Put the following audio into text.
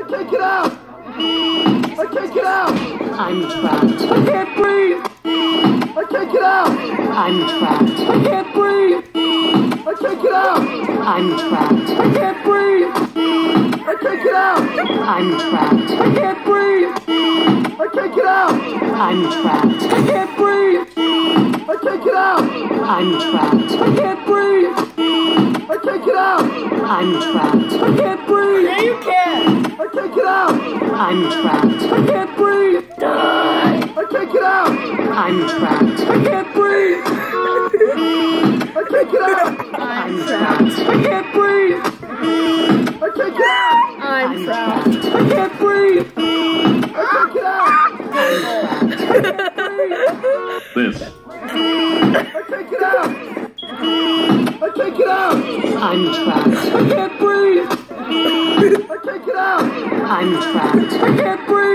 can't get out! I can't get out! I'm trapped. I can't breathe! I can't get out! I'm trapped. I can't breathe! I can't get out! I'm trapped. I can't breathe! I can't get out! I'm trapped. I can't breathe! I can't get out! I'm trapped. I can't breathe! I can't get out! I'm trapped. I can't breathe! I can't get out! I'm trapped. I can't breathe! Yeah, you can! I can't get out! I'm trapped. I can't breathe! Die! I can't get out! I'm trapped. I can't breathe! I can't get out! I'm trapped. I can't breathe! I can't get out! I'm trapped. I can't breathe! I can't get out! This. I can't get out! I can't get out! I'm trapped. I can't breathe! I can't get out! I'm trapped. I can't breathe!